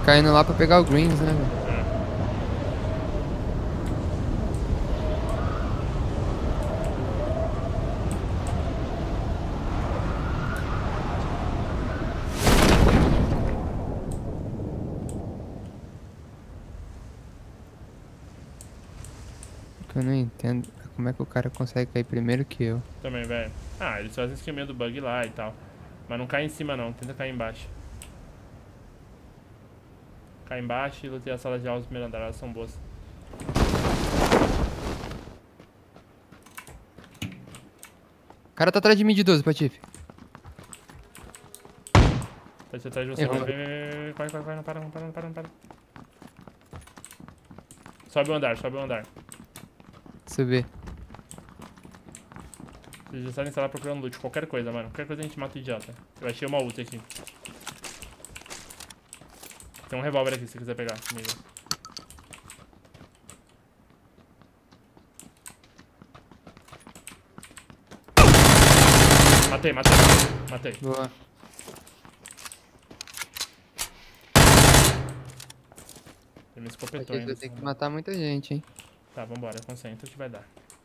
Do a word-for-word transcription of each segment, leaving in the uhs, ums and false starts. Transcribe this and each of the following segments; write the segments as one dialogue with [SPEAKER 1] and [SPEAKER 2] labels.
[SPEAKER 1] ficar indo lá pra pegar o greens, né, velho? O que eu não entendo é como é que o cara consegue cair primeiro que eu.
[SPEAKER 2] Também, velho. Ah, eles fazem esqueminha do bug lá e tal. Mas não cai em cima não, tenta cair embaixo. Cai embaixo e lutei as salas de aulas do primeiro andar, elas são boas.
[SPEAKER 1] O cara tá atrás de mim de doze, Patife.
[SPEAKER 2] Tá atrás de você,
[SPEAKER 1] Errou.
[SPEAKER 2] vem, vem, vem, vem, corre, corre, corre, não para, não para, não para, não para. Sobe o andar, sobe o andar.
[SPEAKER 1] Subir.
[SPEAKER 2] Vocês já sabem instalar procurando loot, qualquer coisa, mano. Qualquer coisa a gente mata o idiota. Eu achei uma ult aqui. Tem um revólver aqui se você quiser pegar comigo. Matei, matei, matei.
[SPEAKER 1] Boa.
[SPEAKER 2] Ele me escopetou
[SPEAKER 1] Patife,
[SPEAKER 2] ainda.
[SPEAKER 1] vai ter que matar muita gente, hein?
[SPEAKER 2] Tá, vambora, concentra que vai dar.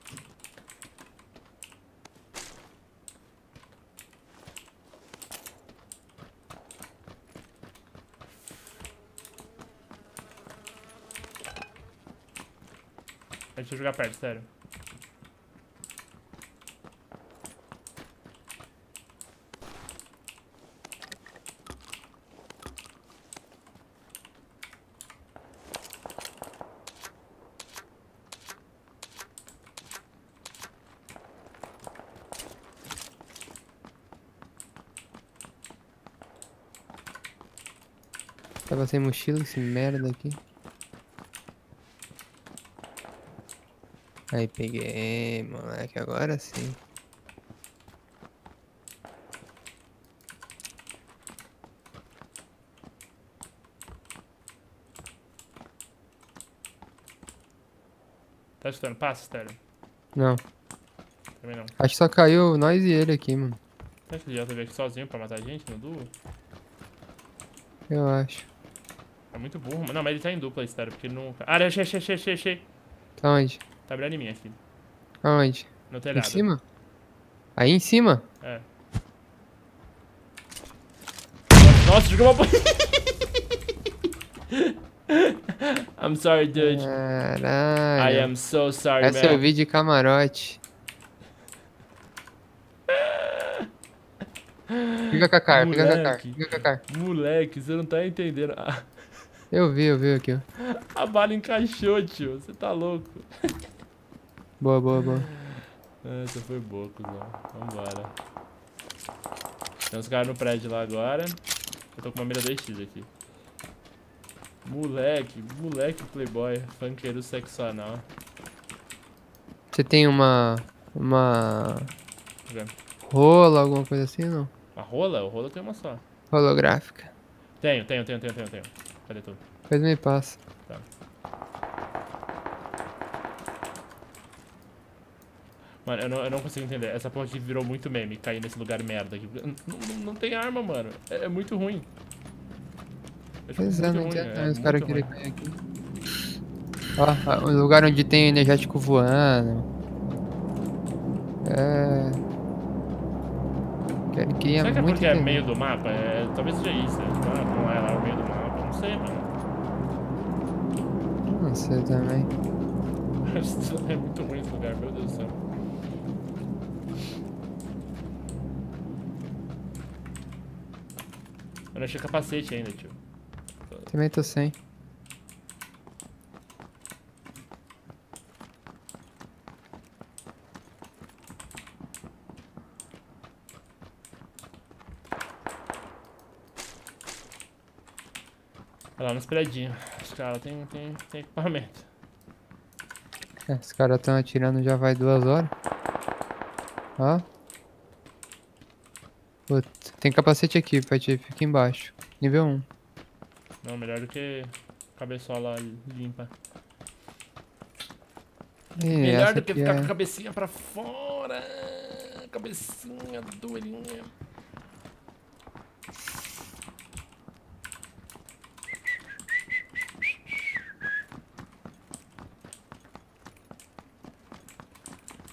[SPEAKER 2] Deixa eu jogar perto, sério.
[SPEAKER 1] Tava sem mochila esse merda aqui. Aí peguei, moleque, agora sim.
[SPEAKER 2] Tá escutando? Passa, sério.
[SPEAKER 1] Não.
[SPEAKER 2] Também não.
[SPEAKER 1] Acho que só caiu nós e ele aqui, mano.
[SPEAKER 2] Será que ele já veio aqui sozinho pra matar a gente no duo?
[SPEAKER 1] Eu acho.
[SPEAKER 2] É muito burro, mano. Não, mas ele tá em dupla, sério, porque ele não... Ah, achei, achei, achei, achei, achei.
[SPEAKER 1] Tá onde?
[SPEAKER 2] Tá brilhando em mim aqui.
[SPEAKER 1] Aonde?
[SPEAKER 2] No
[SPEAKER 1] Em
[SPEAKER 2] telhado.
[SPEAKER 1] cima? Aí em cima?
[SPEAKER 2] É. Nossa, jogou uma... I'm sorry, dude.
[SPEAKER 1] Caralho.
[SPEAKER 2] I am so sorry,
[SPEAKER 1] Essa eu
[SPEAKER 2] man.
[SPEAKER 1] vi de camarote. Fica com a car, fica com a car,
[SPEAKER 2] Moleque.
[SPEAKER 1] fica com a car.
[SPEAKER 2] Moleque, você não tá entendendo. A,
[SPEAKER 1] Eu vi, eu vi aqui, ó.
[SPEAKER 2] a bala encaixou, tio. Você tá louco.
[SPEAKER 1] Boa, boa, boa.
[SPEAKER 2] Essa foi boa, cuzão. Vambora. Tem uns caras no prédio lá agora. Eu tô com uma mira dois x aqui. Moleque, moleque playboy. Funkeiro sexual.
[SPEAKER 1] Você tem uma... Uma...
[SPEAKER 2] Já.
[SPEAKER 1] Rola, alguma coisa assim, não?
[SPEAKER 2] A rola? O rola tem uma só.
[SPEAKER 1] Holográfica.
[SPEAKER 2] Tenho, tenho, tenho, tenho, tenho, tenho. Cadê tu?
[SPEAKER 1] Depois me passa.
[SPEAKER 2] Tá. Mano, eu não, eu não consigo entender. Essa porra aqui virou muito meme, cair nesse lugar merda aqui. Não, não, não tem arma, mano. É, é muito ruim. É, tipo,
[SPEAKER 1] Pois é,
[SPEAKER 2] muito
[SPEAKER 1] não
[SPEAKER 2] ruim,
[SPEAKER 1] entendo.
[SPEAKER 2] é
[SPEAKER 1] Os caras
[SPEAKER 2] muito
[SPEAKER 1] querem
[SPEAKER 2] ruim.
[SPEAKER 1] cair aqui. Ó, o lugar onde tem energético voando. É... Quero- Queria
[SPEAKER 2] Será que é
[SPEAKER 1] muito
[SPEAKER 2] porque é
[SPEAKER 1] entender.
[SPEAKER 2] meio do mapa? É, talvez seja isso. Né? Não, não é lá o meio do mapa. Não sei, mano.
[SPEAKER 1] Não sei também.
[SPEAKER 2] É muito ruim esse lugar, meu Deus do céu. Eu não achei capacete ainda, tio.
[SPEAKER 1] Também tô sem.
[SPEAKER 2] Olha lá nos prédios. Os caras tem, tem, tem equipamento.
[SPEAKER 1] É, os caras tão atirando já vai duas horas. Ó. Putz, tem capacete aqui, Patife, aqui embaixo. Nível um.
[SPEAKER 2] Não, melhor do que cabeçola limpa.
[SPEAKER 1] Ih,
[SPEAKER 2] Melhor
[SPEAKER 1] essa
[SPEAKER 2] do que
[SPEAKER 1] aqui
[SPEAKER 2] ficar
[SPEAKER 1] é...
[SPEAKER 2] com a cabecinha pra fora. Cabecinha durinha.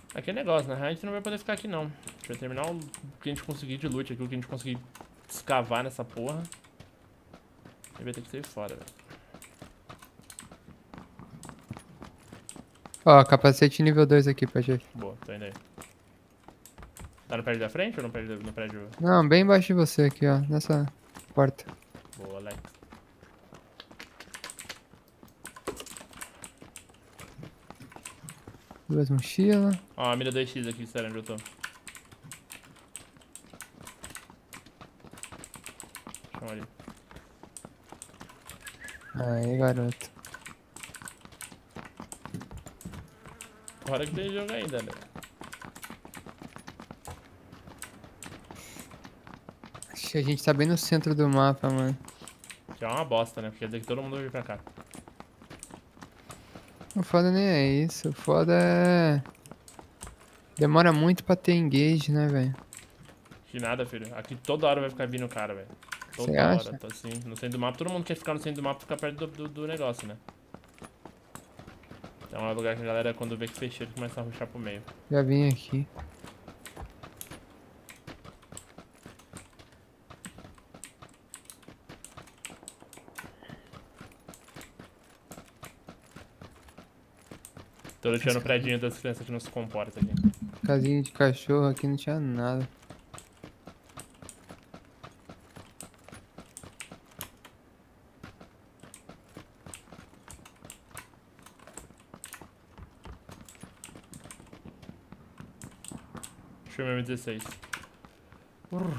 [SPEAKER 2] Aqui é negócio, né? A gente não vai poder ficar aqui não. A gente vai terminar o que a gente conseguir de loot, aquilo que a gente conseguir escavar nessa porra. E vai ter que sair fora, velho.
[SPEAKER 1] Ó, capacete nível dois aqui pra gente.
[SPEAKER 2] Boa, tô indo aí. Tá no prédio da frente ou no prédio, no prédio...
[SPEAKER 1] Não, bem embaixo de você aqui, ó. Nessa porta.
[SPEAKER 2] Boa, Alex.
[SPEAKER 1] Duas mochilas.
[SPEAKER 2] Ó, a mira dois x aqui, sério, onde eu tô. Chama ali.
[SPEAKER 1] Aí, garoto.
[SPEAKER 2] Hora que tem jogo ainda, né?
[SPEAKER 1] Acho que a gente tá bem no centro do mapa, mano.
[SPEAKER 2] Que é uma bosta, né? Porque quer dizer que todo mundo vai vir pra cá.
[SPEAKER 1] O foda nem é isso. O foda é... Demora muito pra ter engage, né, velho?
[SPEAKER 2] De nada, filho. Aqui toda hora vai ficar vindo o cara, velho. Toda
[SPEAKER 1] Você
[SPEAKER 2] hora.
[SPEAKER 1] acha?
[SPEAKER 2] Tá assim, no centro do mapa. Todo mundo quer ficar no centro do mapa e ficar perto do, do, do negócio, né? Então é um lugar que a galera, quando vê que fechou, ele começa a rushar pro meio.
[SPEAKER 1] Já vim aqui.
[SPEAKER 2] Tô deixando o predinho das crianças que não se comportam aqui.
[SPEAKER 1] Casinha de cachorro aqui não tinha nada.
[SPEAKER 2] Deixa eu ver M dezesseis. Urr.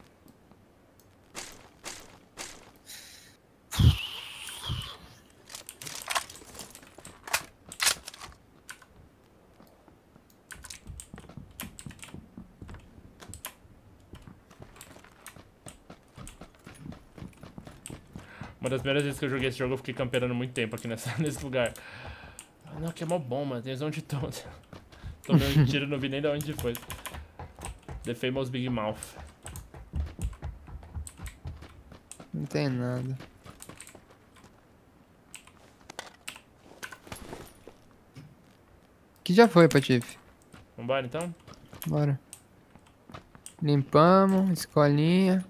[SPEAKER 2] Uma das primeiras vezes que eu joguei esse jogo, eu fiquei camperando muito tempo aqui nessa, nesse lugar. Ah, não, que é mó bom, mano. Tem onde estão. Tomei um tiro, não vi nem de onde foi. The Famous Big Mouth.
[SPEAKER 1] Não tem nada. Que já foi, Patife.
[SPEAKER 2] Vambora então?
[SPEAKER 1] Bora. Limpamos, escolinha.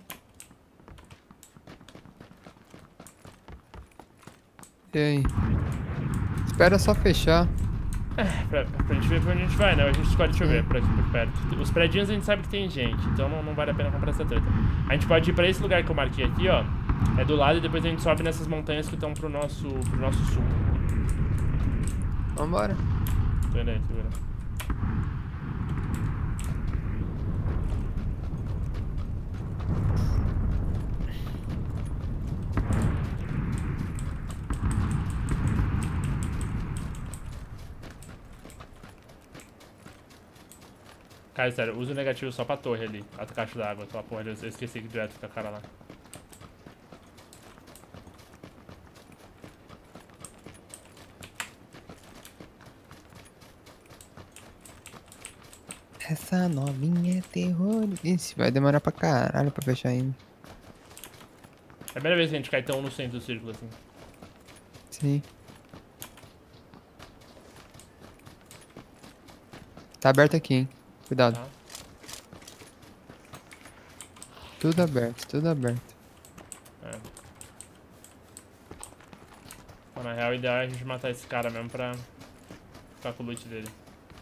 [SPEAKER 1] E aí? Espera só fechar.
[SPEAKER 2] É, pra, pra gente ver pra onde a gente vai, né? A gente escolhe, deixa eu ver, por aqui por perto. Os predinhos a gente sabe que tem gente, então não, não vale a pena comprar essa treta. A gente pode ir pra esse lugar que eu marquei aqui, ó. É do lado e depois a gente sobe nessas montanhas que estão pro nosso, pro nosso sul.
[SPEAKER 1] Vambora.
[SPEAKER 2] Tô indo aí, segura. Cara, sério, usa o negativo só pra torre ali, a caixa d'água, aquela porra ali, eu esqueci que direto fica a cara lá.
[SPEAKER 1] Essa novinha é terror. Ixi, vai demorar pra caralho pra fechar ainda.
[SPEAKER 2] É a primeira vez que a gente cai tão no centro do círculo assim.
[SPEAKER 1] Sim. Tá aberto aqui, hein? Cuidado.
[SPEAKER 2] Tá?
[SPEAKER 1] Tudo aberto, tudo aberto.
[SPEAKER 2] É. Bom, na real, o ideal é a gente matar esse cara mesmo pra ficar com o loot dele.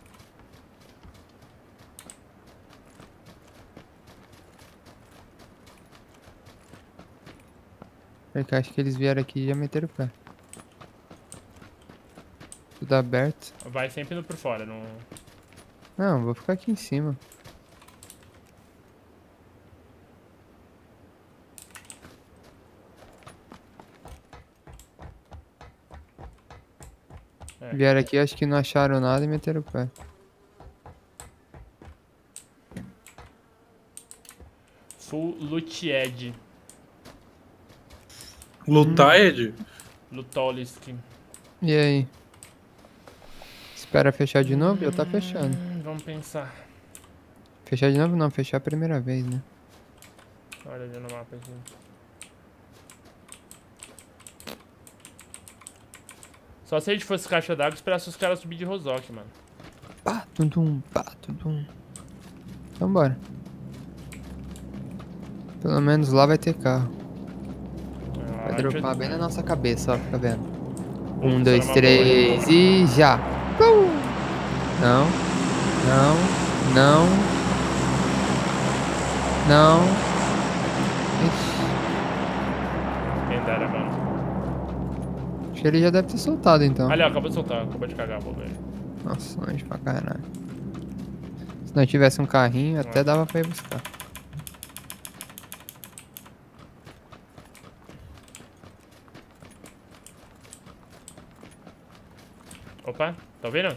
[SPEAKER 1] Porque acho que eles vieram aqui e já meteram o pé. Tudo aberto.
[SPEAKER 2] Vai sempre indo por fora, não...
[SPEAKER 1] Não, vou ficar aqui em cima.
[SPEAKER 2] É.
[SPEAKER 1] Vieram aqui, acho que não acharam nada e meteram o pé.
[SPEAKER 2] Full Lutied.
[SPEAKER 3] Lutaed?
[SPEAKER 2] Lutolisk.
[SPEAKER 1] E aí? Espera fechar de novo? Eu tá fechando.
[SPEAKER 2] Hum, vamos pensar.
[SPEAKER 1] Fechar de novo não, fechar a primeira vez, né?
[SPEAKER 2] Olha ali no mapa aqui. Só se a gente fosse caixa d'água e esperasse os caras subir de Rozok, mano.
[SPEAKER 1] Pá, Tum, tum, pá, tum, tum. Então bora. Pelo menos lá vai ter carro.
[SPEAKER 2] Ah,
[SPEAKER 1] Vai dropar bem na nossa cabeça, ó. Fica vendo.
[SPEAKER 2] Pô,
[SPEAKER 1] Um,
[SPEAKER 2] funciona
[SPEAKER 1] dois,
[SPEAKER 2] uma
[SPEAKER 1] três e já. Pum! Não. Não. Não. Não. Ixi.
[SPEAKER 2] boa. Quem dera, mano.
[SPEAKER 1] Acho que ele já deve ter soltado então.
[SPEAKER 2] Ali, ó, acabou de soltar. Acabou de cagar a boca aí.
[SPEAKER 1] Nossa, longe pra caralho. Se não tivesse um carrinho, até
[SPEAKER 2] Ah.
[SPEAKER 1] dava pra ir buscar.
[SPEAKER 2] Opa, tá ouvindo?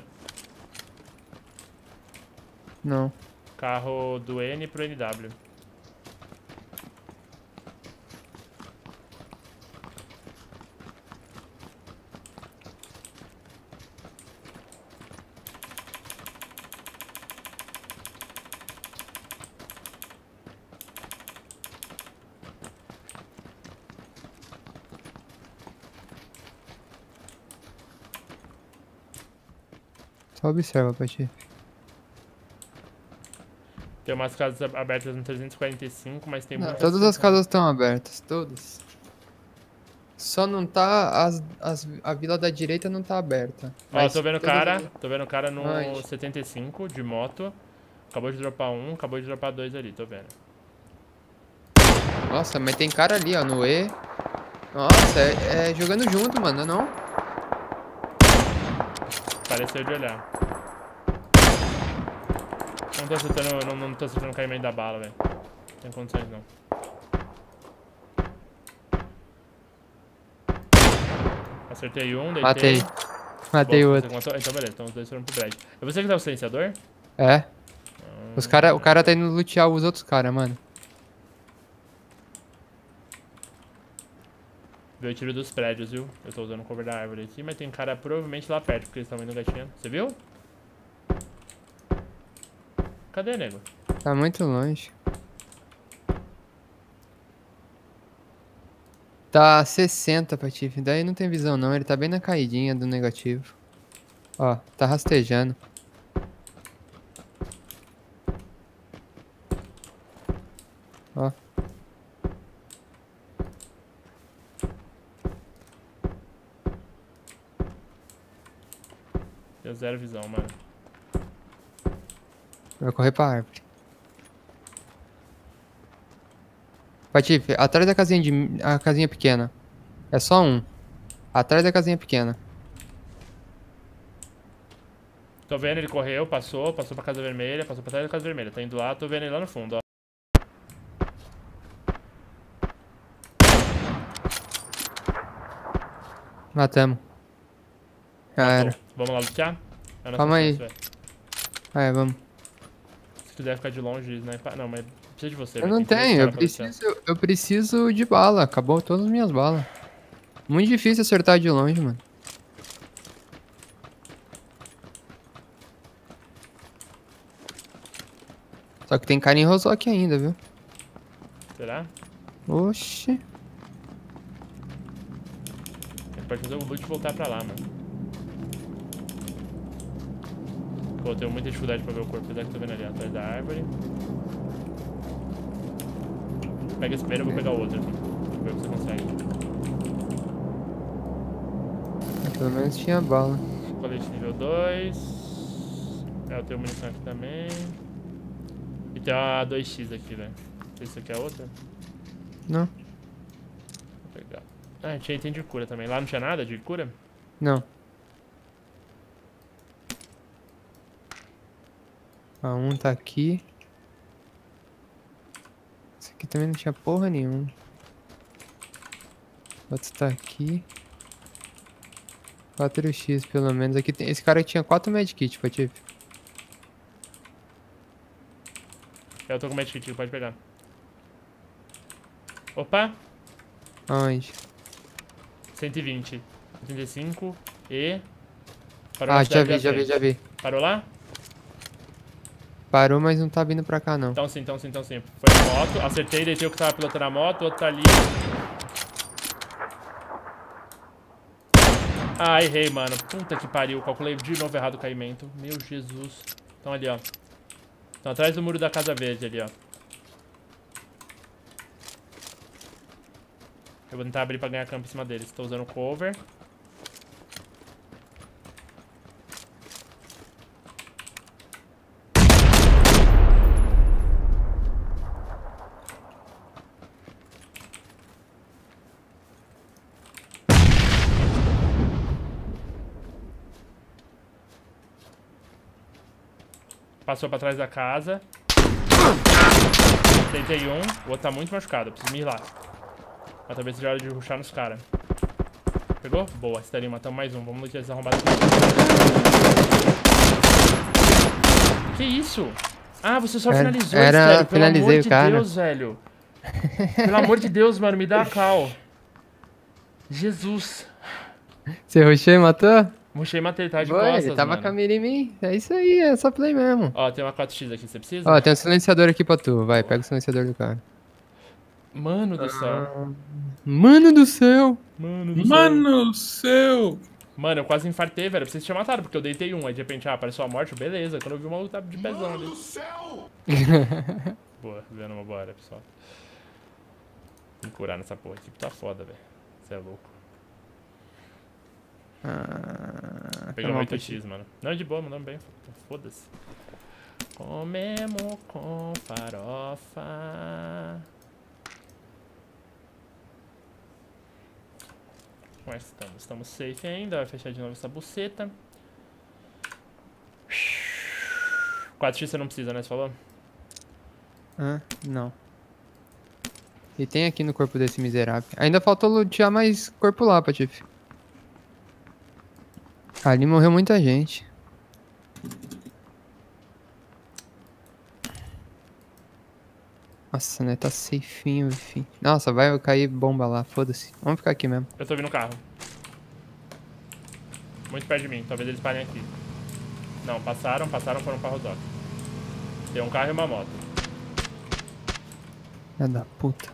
[SPEAKER 1] Não.
[SPEAKER 2] Carro do N pro N W.
[SPEAKER 1] Só observa, Pati.
[SPEAKER 2] Tem umas casas abertas no trezentos e quarenta e cinco, mas tem
[SPEAKER 1] Não,
[SPEAKER 2] muitas...
[SPEAKER 1] todas as casas estão abertas, todas. Só não tá. As, as, a vila da direita não tá aberta.
[SPEAKER 2] Ó,
[SPEAKER 1] Mas
[SPEAKER 2] tô vendo o
[SPEAKER 1] todas
[SPEAKER 2] cara,
[SPEAKER 1] as-
[SPEAKER 2] tô vendo o cara no
[SPEAKER 1] Onde?
[SPEAKER 2] setenta e cinco de moto. Acabou de dropar um, acabou de dropar dois ali, tô vendo.
[SPEAKER 1] Nossa, mas tem cara ali, ó, no E. Nossa, é, é jogando junto, mano, não?
[SPEAKER 2] Pareceu de olhar. Não tô acertando, não, não tô acertando o caimento da bala, velho. Não tem condições não. Acertei um, deitei.
[SPEAKER 1] Matei. Matei
[SPEAKER 2] Bom,
[SPEAKER 1] o
[SPEAKER 2] você
[SPEAKER 1] outro.
[SPEAKER 2] matou? Então beleza, então os dois foram pro prédio. É você que tá o silenciador?
[SPEAKER 1] É. Os cara, o cara tá indo lutear os outros caras, mano.
[SPEAKER 2] Deu tiro dos prédios, viu? Eu tô usando o cover da árvore aqui, mas tem cara provavelmente lá perto, porque eles estão indo gatinho. Você viu? Cadê, nego?
[SPEAKER 1] Tá muito longe. Tá sessenta, Patife. Daí não tem visão não, ele tá bem na caidinha do negativo. Ó, tá rastejando. Ó.
[SPEAKER 2] Deu zero visão, mano.
[SPEAKER 1] Vai correr pra árvore. Patife, atrás da casinha de. A casinha pequena. É só um. Atrás da casinha pequena.
[SPEAKER 2] Tô vendo, ele correu, passou, passou pra casa vermelha, passou pra trás da casa vermelha. Tá indo lá, tô vendo ele lá no fundo, ó.
[SPEAKER 1] Matamos. Já era.
[SPEAKER 2] Vamos lá lutear? É a nossa
[SPEAKER 1] Calma aí.
[SPEAKER 2] chance, velho.
[SPEAKER 1] É, vamos.
[SPEAKER 2] Se quiser ficar de longe, sniper... Não, mas precisa de você,
[SPEAKER 1] Eu
[SPEAKER 2] velho.
[SPEAKER 1] não
[SPEAKER 2] Tem três
[SPEAKER 1] tenho, eu
[SPEAKER 2] caras pra lutear.
[SPEAKER 1] preciso, eu preciso de bala. Acabou todas as minhas balas. Muito difícil acertar de longe, mano. Só que tem cara em Rosoque ainda, viu?
[SPEAKER 2] Será?
[SPEAKER 1] Oxi.
[SPEAKER 2] A gente pode fazer o loot e voltar pra lá, mano. Pô, eu tenho muita dificuldade pra ver o corpo, apesar que eu tô vendo ali atrás da árvore. Pega esse primeiro, eu vou pegar o outro aqui. Deixa eu ver o que você consegue.
[SPEAKER 1] Pelo menos tinha bala.
[SPEAKER 2] Colete nível dois. É, eu tenho munição aqui também. E tem uma dois x aqui, velho. Não sei se isso aqui é outra.
[SPEAKER 1] Não,
[SPEAKER 2] Vou pegar. Ah, tinha item de cura também. Lá não tinha nada de cura?
[SPEAKER 1] não. Ah, um tá aqui. Esse aqui também não tinha porra nenhuma. Outro tá aqui. quatro x pelo menos. Aqui tem... Esse cara tinha quatro medkit, Patife.
[SPEAKER 2] Eu tô com medkit, pode pegar. Opa!
[SPEAKER 1] Aonde?
[SPEAKER 2] cento e vinte. trinta e cinco e... Parou
[SPEAKER 1] Ah,
[SPEAKER 2] na
[SPEAKER 1] já
[SPEAKER 2] cidade
[SPEAKER 1] vi,
[SPEAKER 2] da
[SPEAKER 1] já vi,
[SPEAKER 2] frente.
[SPEAKER 1] já vi.
[SPEAKER 2] Parou lá?
[SPEAKER 1] Parou, mas não tá vindo pra cá, não.
[SPEAKER 2] Então sim, então sim, então sim. Foi na moto, acertei, deitei o que tava pilotando a moto, o outro tá ali. Ah, errei, mano. Puta que pariu, calculei de novo errado o caimento. Meu Jesus. Estão ali, ó. Estão atrás do muro da casa verde ali, ó. Eu vou tentar abrir pra ganhar campo em cima deles. Tô usando cover. Passou pra trás da casa. Deitei um. O outro tá muito machucado. Eu preciso me ir lá. Mas talvez seja hora de rushar nos caras. Pegou? Boa. Esse dali matamos mais um. Vamos lutar esses arrombados aqui. Que isso? Ah, você só
[SPEAKER 1] Era-
[SPEAKER 2] finalizou
[SPEAKER 1] era-
[SPEAKER 2] esse, velho. Pelo
[SPEAKER 1] finalizei
[SPEAKER 2] amor
[SPEAKER 1] o
[SPEAKER 2] de
[SPEAKER 1] cara.
[SPEAKER 2] Deus, velho. Pelo amor de Deus, mano. Me dá a cal. Jesus.
[SPEAKER 1] Você rushou e matou?
[SPEAKER 2] Rushei e matei, tá de
[SPEAKER 1] Boa,
[SPEAKER 2] costas,
[SPEAKER 1] ele tava
[SPEAKER 2] mano.
[SPEAKER 1] com a mira em mim. É isso aí, é só play mesmo.
[SPEAKER 2] Ó, tem uma quatro x aqui. Você precisa?
[SPEAKER 1] Ó, tem um silenciador aqui pra tu. Vai, pega o silenciador do cara.
[SPEAKER 2] Mano do céu.
[SPEAKER 1] Mano do céu.
[SPEAKER 2] Mano do céu.
[SPEAKER 3] Mano, seu.
[SPEAKER 2] Mano, eu quase infartei, velho. Vocês tinham matado, porque eu deitei um. Aí de repente, ah, apareceu a morte, beleza. Quando eu vi o maluco tava de pezão ali. Boa, vendo uma boa área, pessoal. Tem que curar nessa porra. A equipe tá foda, velho. Você é louco.
[SPEAKER 1] Ah,
[SPEAKER 2] Peguei
[SPEAKER 1] tá
[SPEAKER 2] um
[SPEAKER 1] bom,
[SPEAKER 2] oito x, mano. Não, de boa, mandamos bem. Foda-se. Comemos com farofa. Como é que estamos? Estamos safe ainda. Vai fechar de novo essa buceta. quatro x você não precisa, né? Você falou?
[SPEAKER 1] Ah, não. E tem aqui no corpo desse miserável. Ainda faltou lutear mais corpo lá, Patife. Ali morreu muita gente. Nossa, né? Tá safeinho, enfim. Nossa, vai cair bomba lá, foda-se. Vamos ficar aqui mesmo.
[SPEAKER 2] Eu tô vindo no carro. Muito perto de mim. Talvez eles parem aqui. Não, passaram, passaram, foram pra Rodock. Tem um carro e uma moto.
[SPEAKER 1] Filha da puta.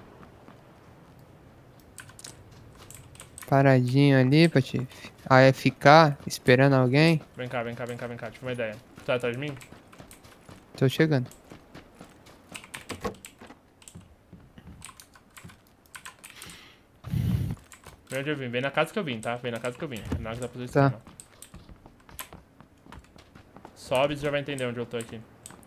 [SPEAKER 1] Paradinho ali, Patife. A F K, esperando alguém.
[SPEAKER 2] Vem cá, vem cá, vem cá, vem cá. Tive uma ideia. Tu tá atrás de mim?
[SPEAKER 1] Tô chegando.
[SPEAKER 2] Vem onde eu vim. Vem na casa que eu vim, tá? Vem na casa que eu vim. Na casa da posição.
[SPEAKER 1] Tá.
[SPEAKER 2] Cima. Sobe e você já vai entender onde eu tô aqui.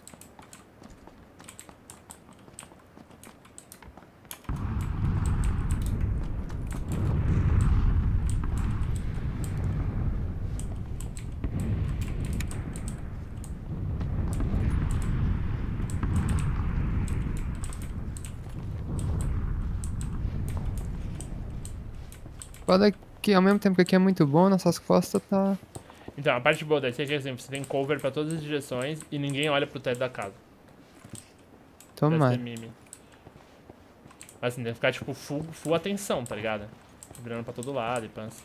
[SPEAKER 1] Foda que ao mesmo tempo que aqui é muito bom, nossas costas tá...
[SPEAKER 2] Então, a parte boa daqui é que assim, você tem cover pra todas as direções e ninguém olha pro teto da casa.
[SPEAKER 1] Tomara.
[SPEAKER 2] Deve ter mime. Mas assim, deve ficar tipo full, full atenção, tá ligado? Virando pra todo lado e pança.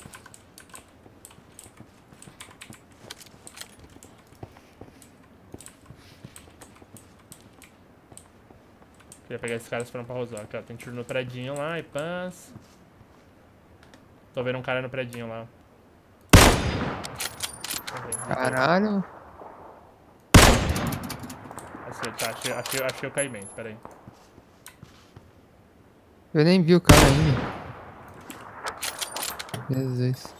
[SPEAKER 2] Queria pegar esses caras que foram pra Rosoc, ó. Tem tiro no predinho lá e pans. Tô vendo um cara no predinho lá.
[SPEAKER 1] Caralho.
[SPEAKER 2] Achei, tá, achei, achei, achei o caimento, pera aí.
[SPEAKER 1] Eu nem vi o cara ainda. Jesus.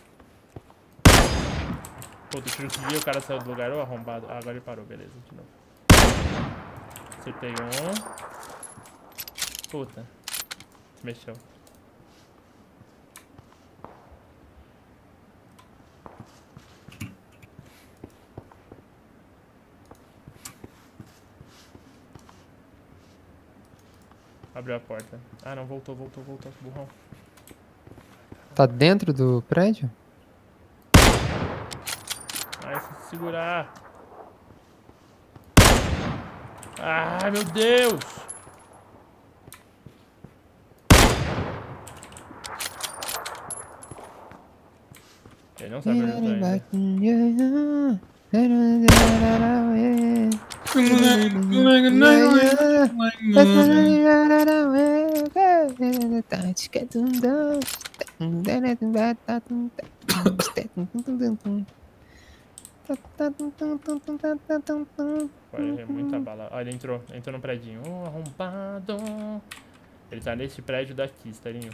[SPEAKER 2] Pô, do tiro que vi, o cara saiu do lugar, ô arrombado. Ah, agora ele parou, beleza, de novo. Acertei um. Puta. Se mexeu. Abriu a porta. Ah, não, voltou, voltou, voltou, burrão.
[SPEAKER 1] Tá dentro do prédio?
[SPEAKER 2] Ai, se segurar. Ai, meu Deus! Ele não sabe onde eu tô ainda. Vai, é muita bala. Olha, ele entrou. Entrou no predinho. Oh, arrombado. Ele tá nesse prédio daqui, estarinho.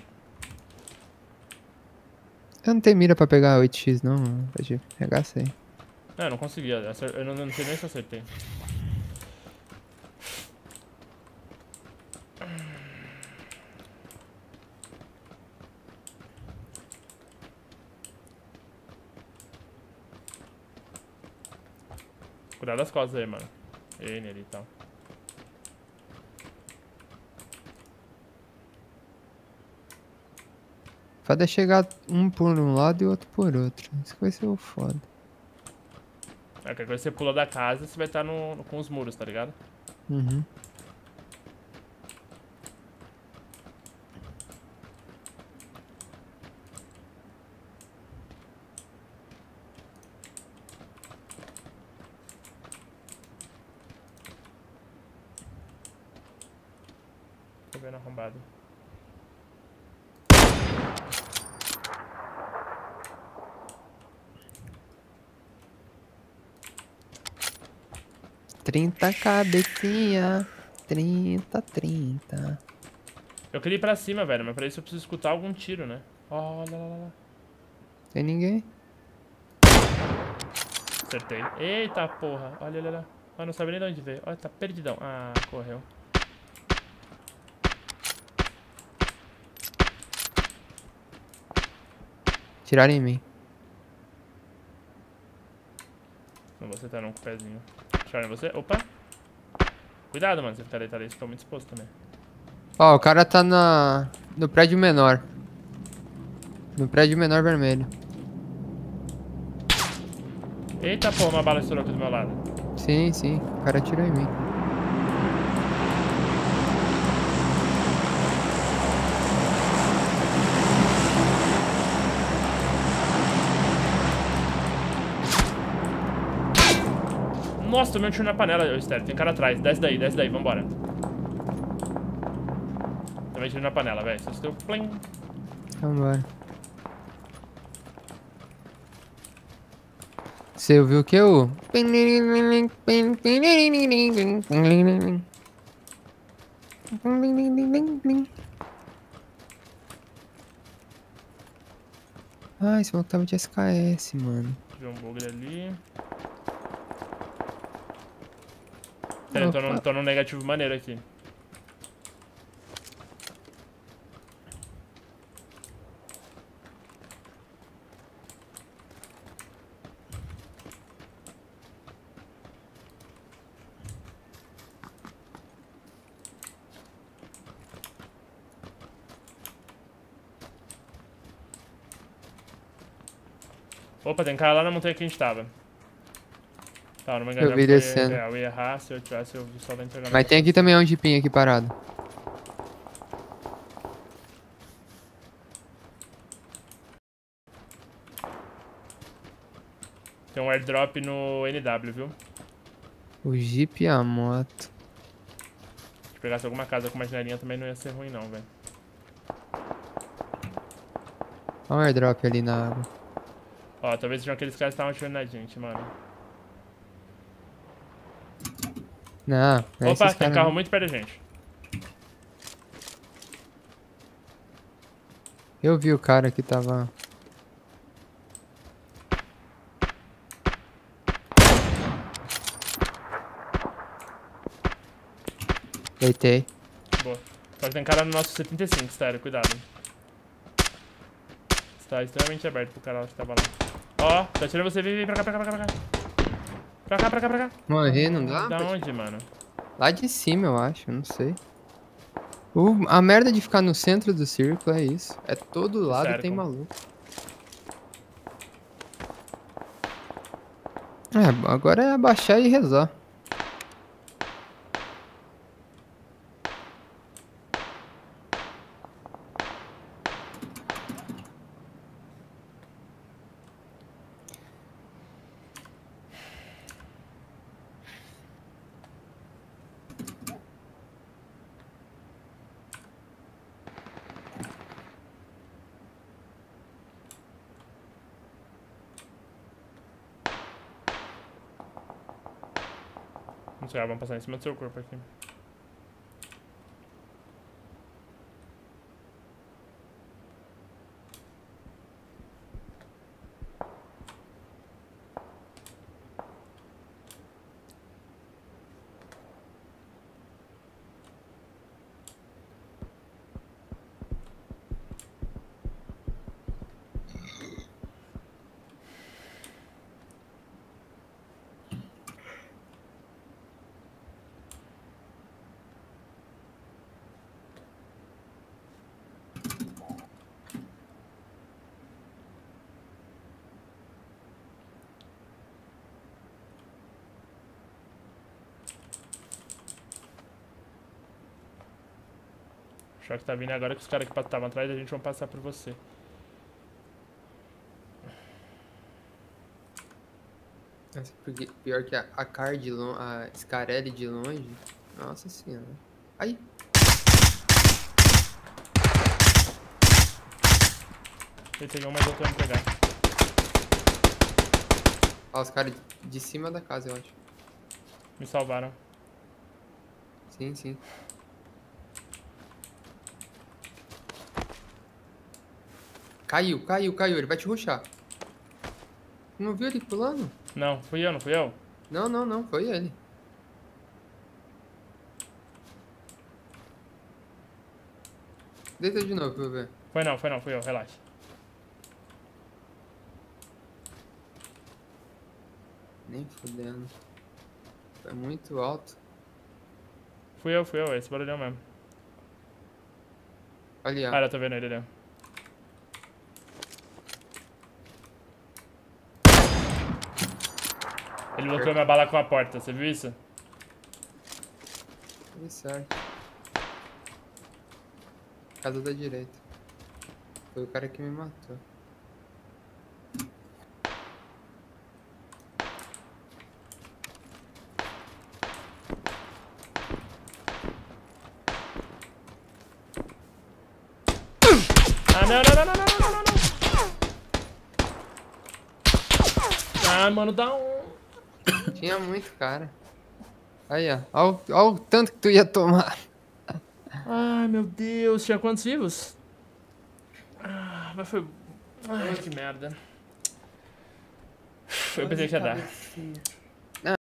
[SPEAKER 1] Eu não tenho mira pra pegar oito x não, mano. Pode pegar sem.
[SPEAKER 2] Não, eu não consegui. Eu não, não sei nem se acertei. Cuidado das costas aí, mano. Ele ali e tal.
[SPEAKER 1] Foda é chegar um por um lado e outro por outro. Isso que vai ser o foda.
[SPEAKER 2] É que agora você pula da casa, você vai estar no, no, com os muros, tá ligado?
[SPEAKER 1] Uhum.
[SPEAKER 2] Tô vendo arrombado.
[SPEAKER 1] trinta cabecinha. trinta, trinta.
[SPEAKER 2] Eu queria ir pra cima, velho, mas pra isso eu preciso escutar algum tiro, né? Olha lá, lá, lá.
[SPEAKER 1] Tem ninguém?
[SPEAKER 2] Acertei. Eita porra. Olha, olha lá. Ah, não sabe nem de onde veio. Olha, tá perdidão. Ah, correu.
[SPEAKER 1] Tiraram em mim.
[SPEAKER 2] Não, você tá não com o pezinho. Tiraram em você? Opa. Cuidado, mano. Você ficar deitado aí, você fica muito exposto também.
[SPEAKER 1] Ó, o cara tá na... no prédio menor. No prédio menor vermelho.
[SPEAKER 2] Eita porra, uma bala estourou aqui do meu lado.
[SPEAKER 1] Sim, sim. O cara atirou em mim.
[SPEAKER 2] Nossa, tomei um tiro na panela, Estéreo. Tem cara atrás. Desce daí, desce daí, vambora. Tomei tiro na panela, velho. Só deu plim.
[SPEAKER 1] Vambora. Você ouviu o que? O... Ah, esse maluco tava de S K S, mano.
[SPEAKER 2] Tive um bugre ali. Sério, eu tô num, tô num negativo maneiro aqui. Opa, tem cara lá na montanha que a gente tava. Tá, não me engano,
[SPEAKER 1] Eu vi
[SPEAKER 2] foi,
[SPEAKER 1] descendo.
[SPEAKER 2] é, eu ia errar, se eu tivesse, eu só vou entregar.
[SPEAKER 1] Mas tem aqui também um jeepinho aqui parado.
[SPEAKER 2] Tem um airdrop no N W, viu?
[SPEAKER 1] O jeep e a moto.
[SPEAKER 2] Se pegasse alguma casa com uma janelinha também não ia ser ruim não, velho.
[SPEAKER 1] Olha um airdrop ali na água.
[SPEAKER 2] Ó, talvez sejam aqueles caras que estavam atirando na gente, mano.
[SPEAKER 1] Não, não é
[SPEAKER 2] Opa,
[SPEAKER 1] esses
[SPEAKER 2] tem um
[SPEAKER 1] cara
[SPEAKER 2] carro
[SPEAKER 1] não.
[SPEAKER 2] muito perto da gente.
[SPEAKER 1] Eu vi o cara que tava... Deitei.
[SPEAKER 2] Boa. Só que tem cara no nosso setenta e cinco, sério, cuidado. Está extremamente aberto pro cara que tava lá. Ó, tá atirando você, vem, vem pra cá, pra cá, pra cá, pra cá. Pra cá, pra cá, pra cá.
[SPEAKER 1] Morrer não dá?
[SPEAKER 2] Da
[SPEAKER 1] pra-
[SPEAKER 2] onde, mano?
[SPEAKER 1] Lá de cima, eu acho, eu não sei. O, a merda de ficar no centro do círculo é isso. É todo lado
[SPEAKER 2] Cercam.
[SPEAKER 1] tem maluco. É, agora é abaixar e rezar.
[SPEAKER 2] Não sei, vamos passar em cima do seu corpo aqui. O choque tá vindo agora que os caras que estavam atrás da gente vão passar por você.
[SPEAKER 1] Nossa, porque pior que a, a Car de longe, a Scarelli de longe. Nossa senhora. Aí.
[SPEAKER 2] Ele pegou mais outro pra me pegar.
[SPEAKER 1] Ó, os caras de, de cima da casa, eu acho.
[SPEAKER 2] Me salvaram.
[SPEAKER 1] Sim, sim. Caiu, caiu, caiu. Ele vai te rushar. Não viu ele pulando?
[SPEAKER 2] Não, fui eu, não fui eu?
[SPEAKER 1] Não, não, não. Foi ele. Deita de novo pra eu ver.
[SPEAKER 2] Foi não, foi não, fui eu, relaxa.
[SPEAKER 1] Nem fudendo. Foi muito alto.
[SPEAKER 2] Fui eu, fui eu, esse barulhão mesmo.
[SPEAKER 1] Ali, ó.
[SPEAKER 2] Cara, eu tô vendo ele ali. Ele bloqueou minha bala com a porta, você viu isso?
[SPEAKER 1] Tudo certo. Casa da direita. Foi o cara que me matou.
[SPEAKER 2] Ah, não, não, não, não, não, não, não, não. Ah, mano, dá um...
[SPEAKER 1] Tinha muito cara. Aí, ó. Olha o, ó o tanto que tu ia tomar.
[SPEAKER 2] Ai, meu Deus. Tinha quantos vivos? Ah, mas foi... Ai, que merda. Eu pensei que ia dar.